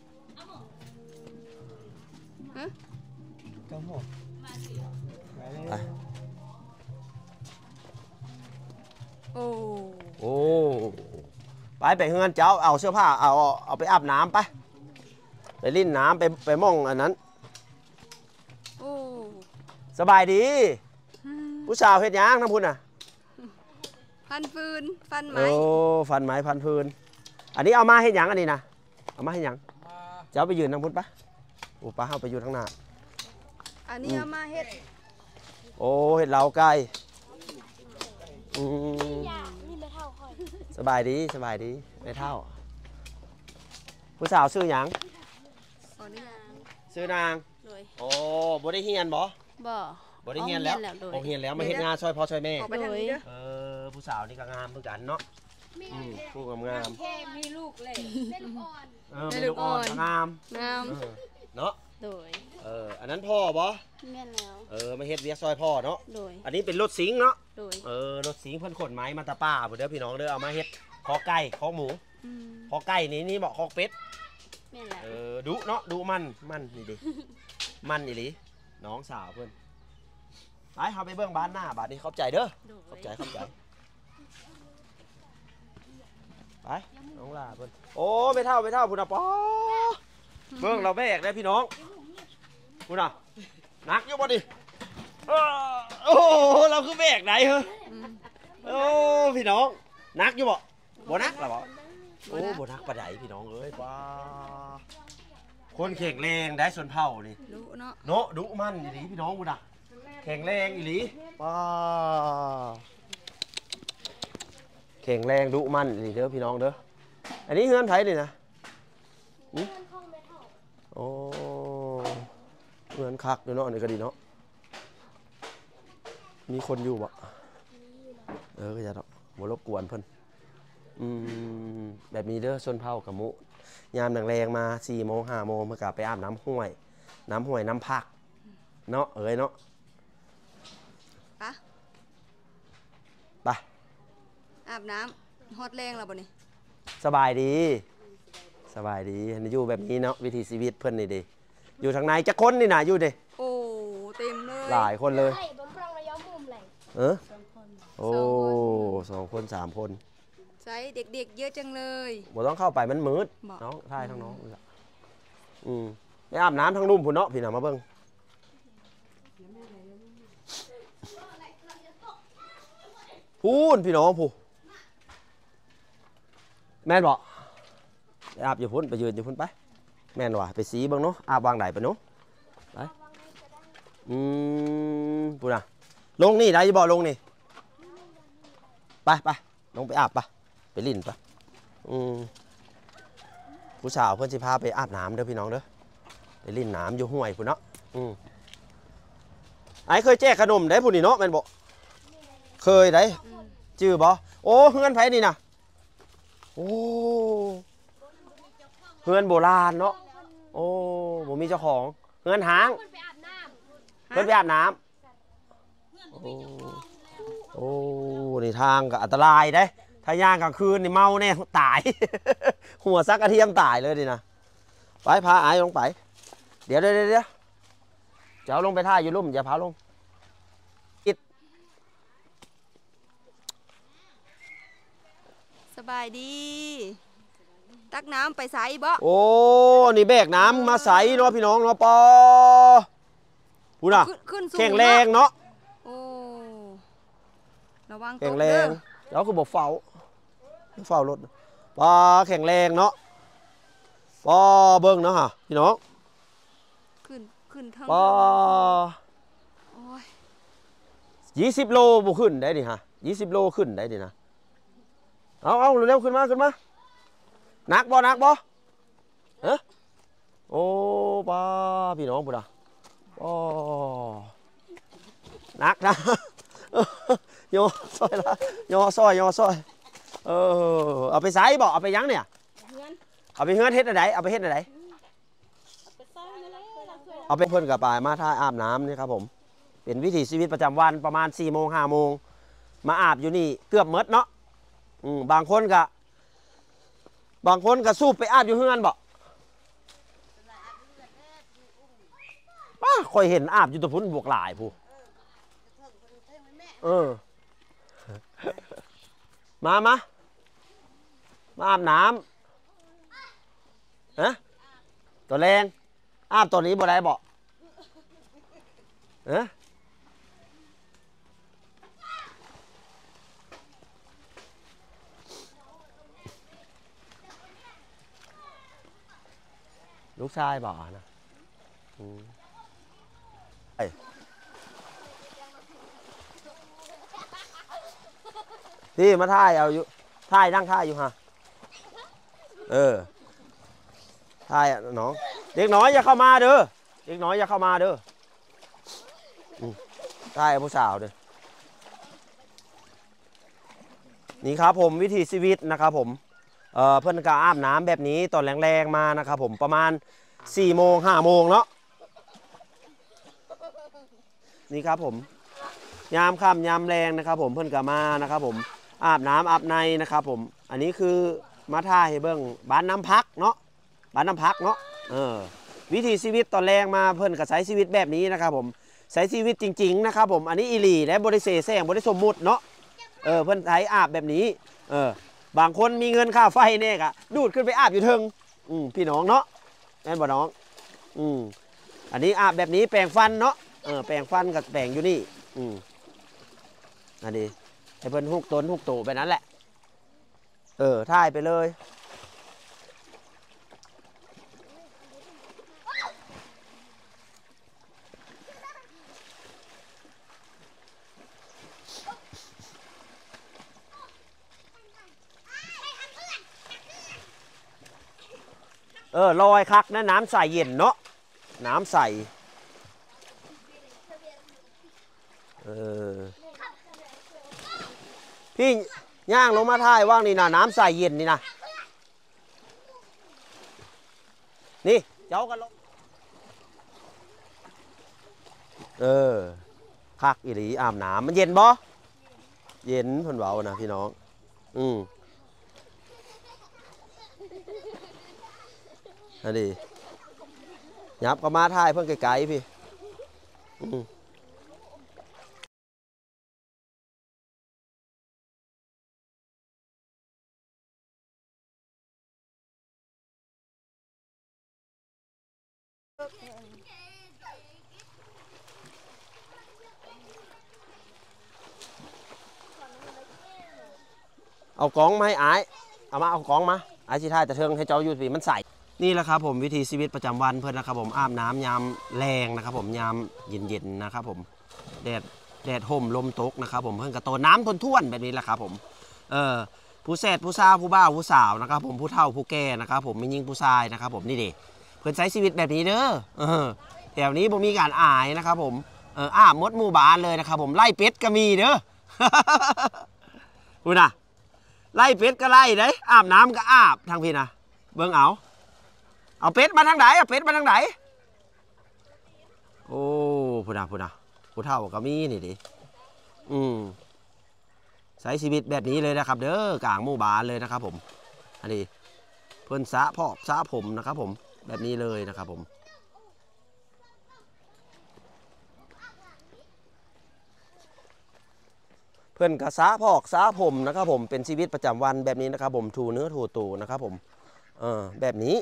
ฮะก็หกไปเลยไปโอ้โอ้ไปไปเฮือนเจ้าเอาเสื้อผ้าเอาเอาไปอาบน้ำไปไปลิ้นน้ำไปไปม่องอันนั้นโอ้สบายดี ผู้สาวเฮ็ดหยังน้ำพุ่นน่ะฟันฟืนฟันไหมโอ้ฟันไม้พันพื้นอันนี้เอามาเฮ็ดหยังอันนี้นะเอามาเฮ็ดหยังเจ้าไปยืนน้ำพุ่นปะโอ้ป้าเอาไปอยู่ข้างหน้าอันนี้เอามาเฮ็ดโอ้เฮ็ดเหลาไก่อืมอย่านี่ไม่เท่าค่อยสบายดีสบายดีไม่เท่า ผู้สาวซื้อหยังขออนุญาตซื้อนางโดยโอ้บ่ได้เฮียนบ่บ่บ่ได้เฮียนแล้วโดยบ่เฮียนแล้วมาเฮ็ดงานช่วยพ่อช่วยแม่ขอไปทางนี้เด้อเออผู้สาวนี่ก็งามเหมือนกันเนาะอืมผู้งามงามแค่มีลูกเลยแม่ลูกอ่อนเออเป็นลูกอ่อนก็งามงามเออเนาะโดยเอออันนั้นพ่อบ่แม่นแล้วเออมาเฮ็ดเวียกซอยพ่อเนาะโดยอันนี้เป็นรถสิงห์เนาะโดยเออรถสิงห์เพิ่นขนไม้มาตะป้าบ่เด้อพี่น้องเด้อเอามาเฮ็ดคอไก่คอหมูอืมคอไก่นี่นี่บอกคอเป็ดแม่นแล้วเออดุเนาะดุมันมันนี่ดิ มันอีหลีน้องสาวเพิ่นไปเฮาไปเบิ่งบ้านหน้าบ้านนี้ขอบใจเด้อโดขอบยใจขอบใจไปน้องลาเพิ่นโอ้ไม่เท่าไม่เท่าพุ่นน่ะปอเบิ่งเราแบกได้พี่น้องพุ่นน่ะหนักอยู่บ่ดิเออโอ้โหเราคือแบกไหนเหรอโอ้พี่น้องหนักอยู่บ่บ่หนักหรอบ่โอ้บ่หนักปานใดพี่น้องเอ้ยป้าคนแข็งแรงได้ส่วนเผานี่รู้เนาะเนาะดุมันอีหลีพี่น้องพุ่นน่ะแข็งแรงอีหลีป้าแข็งแรงดุมันอีหลีเด้อพี่น้องเด้ออันนี้เฮือนไผนี่นะหึโอ้เฮือนคักอยู่เนาะอันนี้ก็ดีเนาะมีคนอยู่บ่เออก็จะดอกบ่รบกวนเพิ่นอืมแบบนี้เด้อชนเผ่ากับหมุยามแรงๆมาสี่โมงห้าโมงเมื่อกลับไปอาบน้ำห้วย น้ำห้วยน้ำพักเนาะเอ้ยเนาะปะไปอาบน้ำฮอดแรงแล้วบ่นี่สบายดี สบายดีอยู่แบบนี้เนาะวิถีชีวิตเพิ่นนี่ดิอยู่ทางในจะคนนี่นะอยู่ดิโอ้เต็มเลยหลายคนเลยไอ้บอมปรองระยะมุมเลยเออโอ้สองคนสามคนใส่เด็กๆเยอะจังเลยบ่ต้องเข้าไปมันมืดบอกน้องทายทั้งน้องนี่ล่ะอืมไปอาบน้ำทั้งรุ่มพุ่นเนาะพี่น่ะมาเบิ่งพูนพี่น้องผู้แม่นบ่ไปอาบอยู่พุ่นไปยืนอยู่พุ่นไปแม่นว่ะไปสีเบิ่งเนาะอาบวางไหนไปเนาะไปอืมพุ่นน่ะลงนี่ได้บ่ลงนี่ไปไปลงไปอาบไปไปลิ้นไปอืมผู้สาวเพื่อนสิพาไปอาบน้ำเด้อพี่น้องเด้อไปลิ้นน้ำอยู่ห้วยพุ่นเนาะอืมไอ้เคยแจกขนมได้พุ่นนี่เนาะแม่นบ่เคยได้จื้อบ่โอ้เฮือนไผนี่น่ะโอ้เฮือนโบราณเนาะโอ้บ่มีเจ้าของเฮือนหางคนไปอาบน้เพิ่นไปอาบน้ำโอ้โอ้นี่ทางก็อันตรายได้ถ้าย่างกลางคืนนี่เมาแน่ตาย หัวซักกระเทียมตายเลยดินะไปพาไอ้ลงไป เดี๋ยวเดี๋ยวเดี๋ยวจะเอาลงไปท่าอยู่ลุ่มอย่าพาลงอิดสบายดี ตักน้ำไปใส่บ่โอ้นี่แบกน้ำมาใส่เนาะพี่น้องเนาะปอพูดน่ะขึ้นขึ้นสูงแข็งแรงเนาะโอ้ระวังตแข็งกแรเด้งอแล้วคือบอกเฝ้าเฝ้ารถปอแข็งแรงเนาะปอเบิ้งเนาะฮะพี่น้องขึ้นขึ้นเทั้งปอโอ้ยยี่สิบโลบุขึ้นได้ดิฮะยี่สิบโลขึ้นได้ดินะเอาเอาเร็วๆขึ้นมาขึ้นมานักบ่นักบ่เอ๊ะโอ้ป้าพี่น้องปุ๊ดอ่ะโอ้นักนะโยซอยละโยซอยโยซอยเออเอาไปใส่บอกเอาไปยังเนี่ยเอาไปเฮือนเฮ็ดอะไรเอาไปเฮ็ดอะไรเอาไปเพิ่นกับปลายมาท่าอาบน้ำนี่ครับผมเป็นวิถีชีวิตประจำวันประมาณสี่โมงห้าโมงมาอาบอยู่นี่เกือบเมดเนาะอืมบางคนก็บางคนก็สูบไปอาบอยู่เฮือนบอกป้าคอยเห็นอาบอยู่ตะพุ่นบวกหลายผู้เออมามามาอาบน้ำฮะตัวแรงอาบตัวนี้บ่ได้บอกฮะลูกชายบอกนะไอ้พี่มาท่ายเอาอยู่ท่ายนั่งท่ายอยู่ฮะเออท่ายน้องเด็กน้อยอย่าเข้ามาเด้อเด็กน้อยอย่าเข้ามาเด้อท่ายผู้สาวเด้อนี่ครับผมวิถีชีวิตนะครับผมเอ่อเพื่อนก็อาบน้ำแบบนี้ตอนแรงๆมานะครับผมประมาณสี่โมงห้าโมงเนาะนี่ครับผมยามค่ำยามแรงนะครับผมเพื่อนก็มานะครับผมอาบน้ำอาบในนะครับผมอันนี้คือมาท่าให้เบิ้งบ้านน้ำพักเนาะบ้านน้ำพักเนาะเออวิถีชีวิตตอนแรงมาเพื่อนก็ใช้ชีวิตแบบนี้นะครับผมใช้ชีวิตจริงๆนะครับผมอันนี้อีหลีและบริเซแซงบริสมมุติเนาะเออเพื่อนใช้อาบแบบนี้เออบางคนมีเงินค่าไฟเนี่ยกะดูดขึ้นไปอาบอยู่เทิงอืมพี่น้องเนาะแม่นบ่น้องอืมอันนี้อาบแบบนี้แปรงฟันเนาะเออแปรงฟันกับแปรงอยู่นี่อืมอันนี้ให้เพิ่นหุกต้นหุกโตไปนั้นแหละเออถ่ายไปเลยเออลอยคักนะน้ำใสเย็นเนาะน้ำใสเออพี่ย่างลงมาท่ายว่างนี่นะน้ำใสเย็นนี่นะนี่เจ้ากันลงเออคักอีหลีอาบน้ำมันเย็นบ่เย็นเพิ่นเว้านะพี่น้องอืมอันนี้ยับก็มาท่ายเพิ่งไกลๆพี่เอากองมาให้อายเอามาเอากองมาอายสิท่ายแต่เทิงให้เจ้าอยู่สิมันใส่นี่แหละครับผมวิถีชีวิตประจำวันเพื่อนนะครับผมอาบน้ำยามแรงนะครับผมยามเย็นๆนะครับผมแดดแดดห่มลมตกนะครับผมเพื่อนกระโตน้ำทนท่วนแบบนี้แหละครับผมเออผู้แสดผู้สาวผู้บ่าวผู้สาวนะครับผมผู้เฒ่าผู้แก่นะครับผมมียิงผู้ชายนะครับผมนี่เด็กเพื่อนใช้ชีวิตแบบนี้เด้อเออแถวนี้ผมมีการอายนะครับผมเอออาบมดหมู่บ้านเลยนะครับผมไล่เป็ดก็มีเด้อคุณน่ะไล่เป็ดก็ไล่เด้อาบน้ำก็อาบทางพี่นะเบิ่งเอาเอาเป็ดมาทางไหนเอาเป็ดมาทางไหนโอ้พูดนะพูดนะผู้เฒ่าก็มีนี่ดิอืมใช้ชีวิตแบบนี้เลยนะครับเด้อกลางหมู่บ้านเลยนะครับผมอันนี้เพิ่นสระพอกสระผมนะครับผมแบบนี้เลยนะครับผมเพิ่นกระสระพอกสระผมนะครับผมเป็นชีวิตประจำวันแบบนี้นะครับผมถูเนื้อถูตัวนะครับผมเออแบบนี้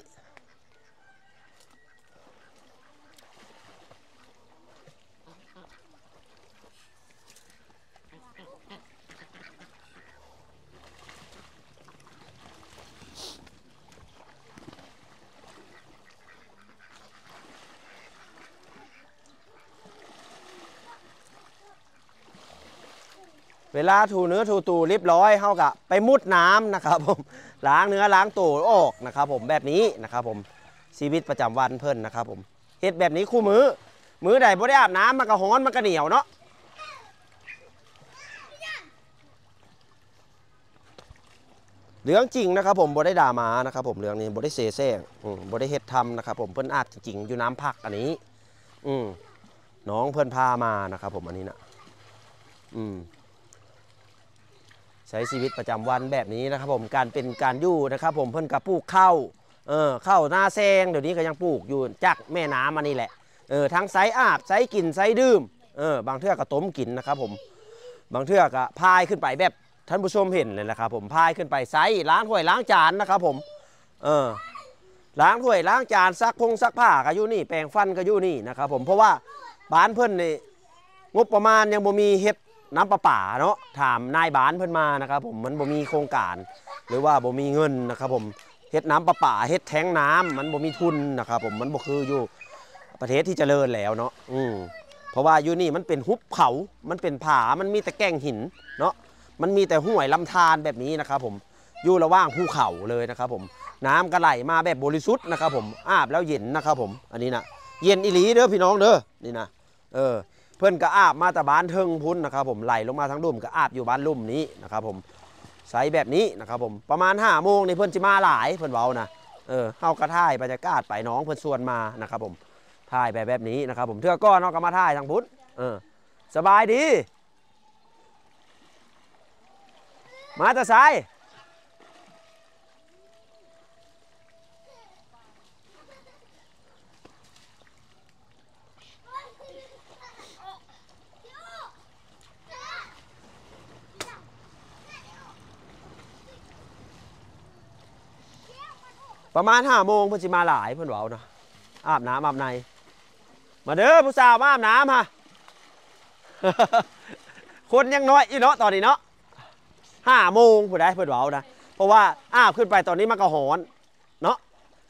เวลาถูเนื้อถูตัวเรียบร้อยเขากะไปมุดน้ำนะครับผมล้างเนื้อล้างตัวออกนะครับผมแบบนี้นะครับผมชีวิตประจำวันเพิ่นนะครับผมเฮ็ดแบบนี้คู่มือมือใดบ่ได้อาบน้ำมันก็ฮ้อนมันก็เหนียวเนาะเรื่องจริงนะครับผมบ่ได้ด่ามานะครับผมเรื่องนี้บ่ได้เสแสร้งอืมบ่ได้เฮ็ดทำนะครับผมเพิ่นอาจจริงๆอยู่น้ำพักอันนี้อืมน้องเพิ่นพามานะครับผมอันนี้นะอืมใช้ชีวิตประจำวันแบบนี้นะครับผมการเป็นการอยู่นะครับผมเพิ่นก็ปลูกข้าวเออข้าวหน้าแซงเดี๋ยวนี้ก็ยังปลูกอยู่จากแม่น้ำอันนี้แหละเออทั้งไซอาบไซกินไซดื่มเออบางเทื่อก็ต้มกินนะครับผมบางเทื่อก็พายขึ้นไปแบบท่านผู้ชมเห็นเลยนะครับผมพายขึ้นไปไซล้างถ้วยล้างจานนะครับผมเออล้างถ้วยล้างจานซักพงซักผ้าก็อยู่นี่แปรงฟันก็อยู่นี่นะครับผมเพราะว่าบ้านเพิ่นนี่งบประมาณยังบ่มีเฮ็ดน้ำประปาเนาะถามนายบ้านเพิ่นมานะครับผมมันบ่มีโครงการหรือว่าบ่มีเงินนะครับผมเฮ็ดน้ำประปาเฮ็ดแท้งน้ำมันบ่มีทุนนะครับผมมันบ่คืออยู่ประเทศที่เจริญแล้วเนาะอืมเพราะว่าอยู่นี่มันเป็นหุบเขามันเป็นผามันมีแต่แก้งหินเนาะมันมีแต่ห้วยลำธารแบบนี้นะครับผมอยู่ระหว่างภูเขาเลยนะครับผมน้ำก็ไหลมาแบบบริสุทธิ์นะครับผมอาบแล้วเย็นนะครับผมอันนี้นะเย็นอีหลีเด้อพี่น้องเด้อนี่นะเออเพื่อนก็อาบมาแต่บ้านเทิงพุ้นนะครับผมไหลลงมาทั้งลุ่มก็อาบอยู่บ้านลุ่มนี้นะครับผมใส่แบบนี้นะครับผมประมาณห้าโมงในเพื่อนจะมาหลายเพื่อนเว้านะเออเฮากระท่ายบรรยากาศไปน้องเพื่อนชวนมานะครับผมถ่ายแบบแบบนี้นะครับผมเทื่อก้อนเอาก็มาถ่ายทางพุ้นเออสบายดีมาแต่ไซประมาณห้าโมงเพื่อนสิมาหลายเพื่อนเว้านะอาบน้ำอาบในมาเด้อผู้สาวมาอาบน้ำฮะ คนยังน้อยอีเนาะตอนนี้เนาะห้าโมงผู้ใดเพื่อนเว้านะเพราะว่าอาบขึ้นไปตอนนี้มันก็หอนเนาะ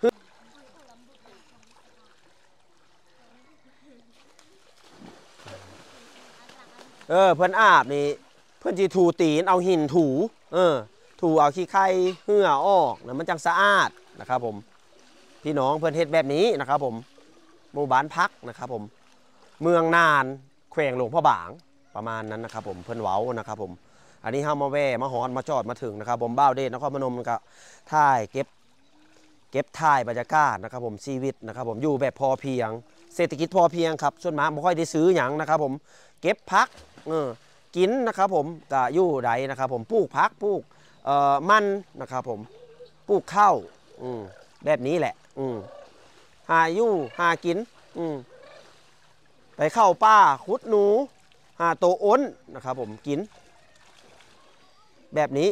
เออเพื่อนอาบนี่เพื่อนจีถูตีนเอาหินถูเออถูเอาขี้ไข่เหื่อออกนะมันจังสะอาดนะครับผมพี่น้องเพื่อนเฮ็ดแบบนี้นะครับผมหมู่บ้านพักนะครับผมเมืองนานแขวงหลวงพ่อบางประมาณนั้นนะครับผมเพื่อนเว้านะครับผมอันนี้ห้ามาแว่มาหอนมาจอดมาถึงนะครับผมบ้าวเดชนครพนมก็ถ่ายเก็บเก็บถ่ายบรรยากาศนะครับผมชีวิตนะครับผมอยู่แบบพอเพียงเศรษฐกิจพอเพียงครับส่วนมากไม่ค่อยได้ซื้อหยังนะครับผมเก็บพักเออกินนะครับผมก็อยู่ใดนะครับผมปลูกพักปลูกเอ่อมันนะครับผมปลูกข้าวอืมแบบนี้แหละอืมหาอยู่หากินอืมไปเข้าป่าขุดหนูหาโตอ้นนะครับผมกินแบบนี้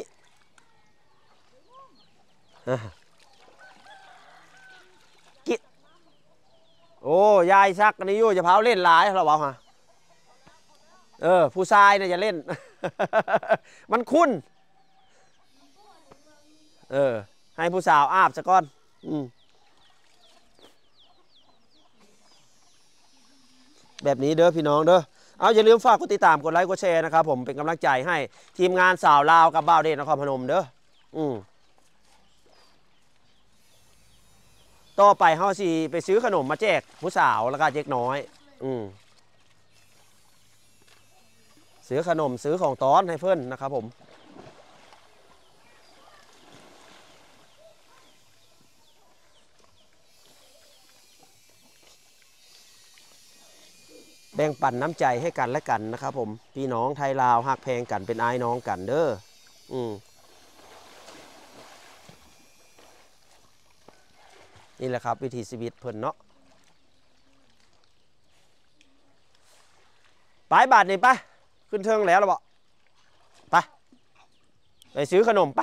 กินโอ้ยายซักอันนี้อยู่จะเผาเล่นหลายเราบอกฮะเออผู้ชายเนี่ยจะเล่น มันคุ้นเออให้ผู้สาวอาบซะก่อนอืมแบบนี้เด้อพี่น้องเด้อเอาอย่าลืมฝากกดติดตามกดไลค์กดแชร์นะครับผมเป็นกำลังใจให้ทีมงานสาวลาวกับบ่าวเดชนครพนมเด้ออืมต่อไปเฮาสิไปซื้อขนมมาแจกผู้สาวแล้วก็เจ๊กน้อยอืมซื้อขนมซื้อของต้อนให้เพื่อนนะครับผมแบ่งปันน้ำใจให้กันและกันนะครับผมพี่น้องไทยลาวหักแพงกันเป็นอ้ายน้องกันเด้ออืมนี่แหละครับวิถีชีวิตเพิ่นเนาะไปบาทนี่ไปขึ้นเทิงแล้วหรอบ่ไปไปซื้อขนมปะ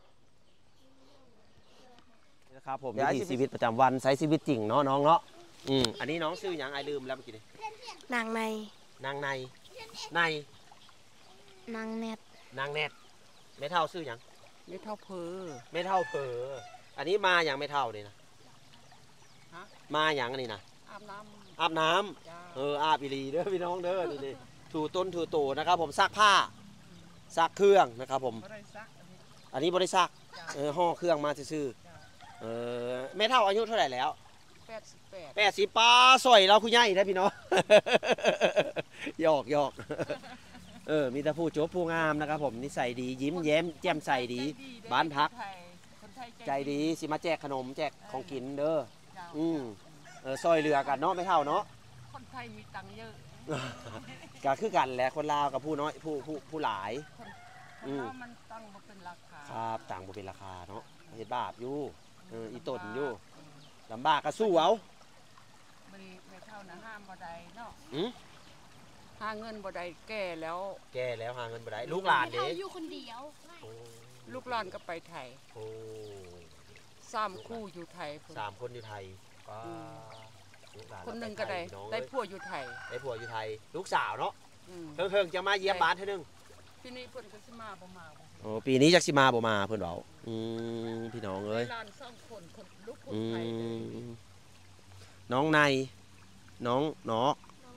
นี่นะครับผมวิถีชีวิตประจำวันใช้ชีวิตจริงเนาะน้องเนาะอืมอันนี้น้องซื้ออย่างไอลืมแล้วเมื่อกี้นี้นางในนางในในนางแนทนางแนทไม่เท่าซื้ออย่างไม่เท่าเพอไม่เท่าเพออันนี้มาอย่างไม่เท่านี่นะมาอย่างอันนี้นะอาบน้ำอาบน้ำเอออาบอีรีเด้อพี่น้องเด้อนี่นี่ถูต้นถูโตนะครับผมซักผ้าซักเครื่องนะครับผมอันนี้บริษัทเออห่อเครื่องมาซื้อเออไม่เท่าอายุเท่าไหร่แล้วแปดสิบแปดแปดสิบป้าสอยเราคุณย่ายนะพี่น้องหยอกหยอกเออมีแต่ผู้โจ๊บผู้งามนะครับผมนิสัยดียิ้มแย้มแจ่มใสดีบ้านพักใจดีสิมาแจกขนมแจกของกินเด้ออืมเออซอยเรือกันเนาะไม่เท่าเนาะคนไทยมีตังค์เยอะก็คือกันแหละคนลาวกับผู้น้อยผู้ผู้ผู้หลายอืมมันตังค์บ่เป็นราคาครับต่างบ่เป็นราคาเนาะเฮ็ดบาปอยู่เอออีต้นอยู่ลำบากก็สู้เอาบ่ได้ไม่เท่านะห้ามบ่ได้เนาะอือหาเงินบ่ได้แก่แล้วแก่แล้วหาเงินบ่ได้ลูกหลานเด้อยู่คนเดียวลูกหลานก็ไปไทยโอ้สามคู่อยู่ไทยสามคนอยู่ไทยก็คนหนึ่งก็ได้ได้ผัวอยู่ไทยได้ผัวอยู่ไทยลูกสาวเนาะเพิ่งๆจะมาเยี่ยมบ้านเท่านึงปีนี้เพิ่นก็สิมาบ่มาโอ้ปีนี้จักสิมาบ่มาเพิ่นเว้าอืมพี่น้องเอ้ยหลานสองคนคนลูกคนไทยน้องในน้องเนาะ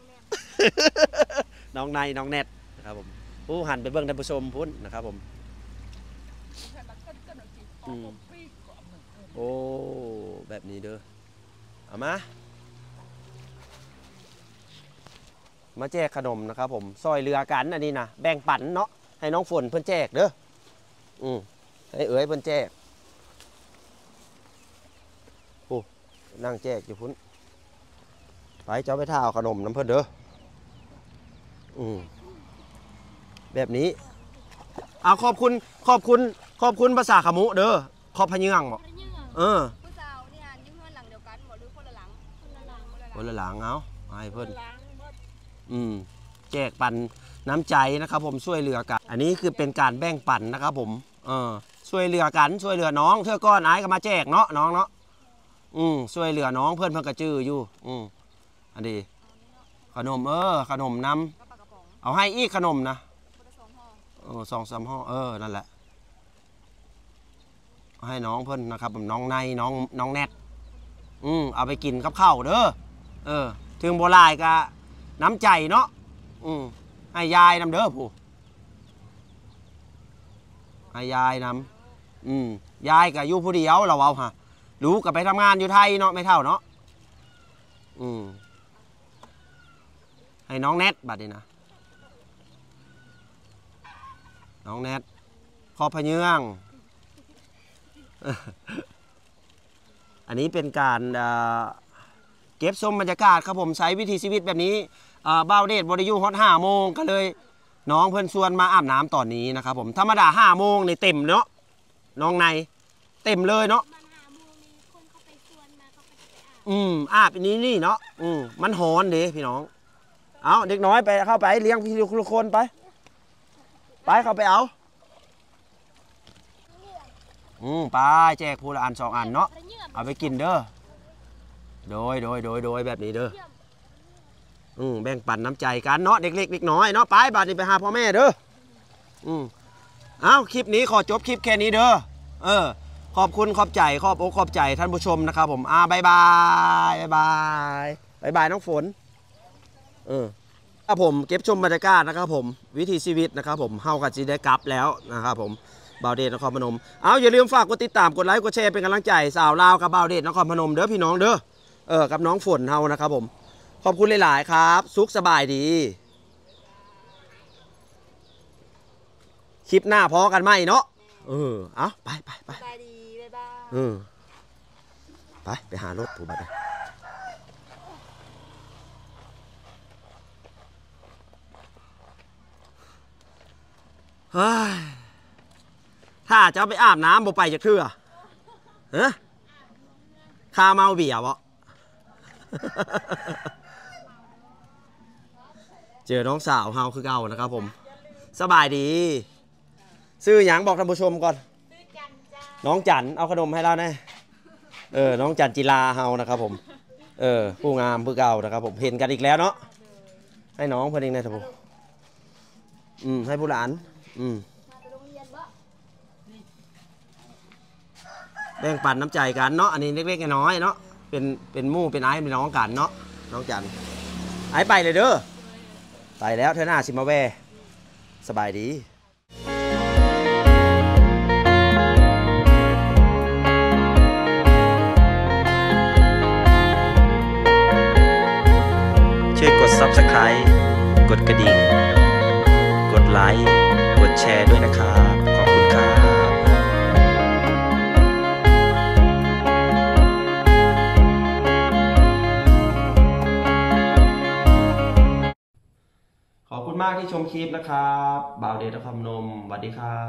น้องในน้องแนทนะครับผมผู้หันไปเบิ่งท่านผู้ชมพุ่นนะครับผมโอ้แบบนี้เด้อเอามามาแจกขนมนะครับผมซอยเรือกันอันนี้นะแบ่งปันเนาะให้น้องฝนเพิ่นแจกเด้ออืมให้เอ๋ยเพิ่นแจกโอ้นั่งแจกอยู่พุ่นไปเจ้าไปท่าเอาขนมน้ำเพิ่นเด้ออืมแบบนี้เอาขอบคุณขอบคุณขอบคุณภาษาขมุเด้อขอบพะเยืองบ่เออผู้สาวเนี่ยยืมเงินหลังเดียวกันบ่หรือคนละหลังคนละหลังคนละหลังเอาให้เพิ่นอืมแจกปันน้ำใจนะครับผมช่วยเหลือกันอันนี้คือเป็นการแบ่งปันนะครับผมเออช่วยเหลือกันช่วยเหลือน้องเทื่อก้อนไอ้ก็มาแจกเนาะน้องเนาะอืมช่วยเหลือน้องเพื่อนเพื่อนกระจืออยู่อืมอันนี้ขนมเออขนมน้ำเอาให้อีกขนมนะเออสองสามห่อเออนั่นแหละให้น้องเพื่อนนะครับผมน้องในน้องน้องแนทอืมเอาไปกินกับข้าวเด้อเออถึงโบราณก็น้ำใจเนาะอืมให้ยายนำเด้อผู้ให้ยายนำอืมยายก็อยู่ผู้เดียวเราเอาฮะรู้กับไปทำงานอยู่ไทยเนาะไม่เท่าเนาะอืมให้น้องแนทบัดนี้นะน้องแนทขอพะเยืองอันนี้เป็นการเก็บชมบรรยากาศครับผมใช้วิถีชีวิตแบบนี้บ้าวเดชบริยูฮอตห้าโมงก็เลยน้องเพื่อนชวนมาอาบน้ำตอนนี้นะครับผมธรรมดาห้าโมงในเต็มเนาะน้องในเต็มเลยเนาะอืมอาบอันนี้นี่เนาะอืมมันหอนเด้พี่น้องเอาเด็กน้อยไปเข้าไปเลี้ยงพี่ทุกคนไปไปเข้าไปเอาอืมไปแจกผู้ละอันสองอันเนาะเอาไปกินเด้อโดยโดยโดยโดยแบบนี้เด้ออืมแบ่งปันน้ำใจกันเนาะเด็กเล็กเด็กน้อยเนาะไปบาดนี้ไปหาพ่อแม่เด้ออืมเอาคลิปนี้ขอจบคลิปแค่นี้เด้อเออขอบคุณขอบใจขอบอกขอบใจท่านผู้ชมนะครับผมอ่าบายบายบายบายบายบายน้องฝนเออครับผมเก็บชมบรรยากาศนะครับผมวิถีชีวิตนะครับผมเฮากับจีได้กลับแล้วนะครับผมบ่าวเดชนครพนมเอาอย่าลืมฝากกดติดตามกดไลค์กดแชร์เป็นกำลังใจสาวลาวกับบ่าวเดชนครพนมเด้อพี่น้องเด้อเออกับน้องฝนเฮานะครับผมขอบคุณหลายๆครับสุขสบายดีคลิปหน้าพอกันไหมเนาะเออเอาไปไปไปสบายดีบ๊ายบายเออไปไปหารถถูกบัตรเฮ้ยถ้าจะไปอาบน้ำบ่ไปจากเทื่อฮะคาเมาเบียร์บ่เจอน้องสาวเฮาคือเก่านะครับผมสบายดีซื้อหยังบอกท่านผู้ชมก่อนน้องจันเอาขนมให้เราแน่เออน้องจันจิลาเฮานะครับผมเออผู้งามผู้เก่านะครับผมเห็นกันอีกแล้วเนาะให้น้องเพื่อนเองนะท่านผู้อืมให้ผู้หลานอืมแบ่งปันน้ำใจกันเนาะอันนี้เล็กๆน้อยๆเนาะเป็นเป็นมู่เป็นไอ้เป็นน้องกันเนาะน้องจันไอ้ไปเลยเด้อไปแล้วเธอหน้าสิมาแวสบายดีช่วยกด ซับสไครบ์ กดกระดิ่งกดไลค์กดแชร์ด้วยนะครับขอบคุณครับขอบคุณมากที่ชมคลิปนะครับบ่าวเดชนครพนมสวัสดีครับ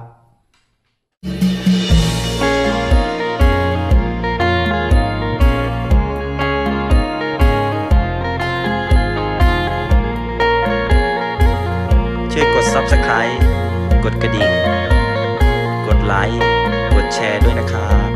ช่วยกด ซับสไครบ์ กดกระดิ่ง กดไลค์ กดแชร์ด้วยนะครับ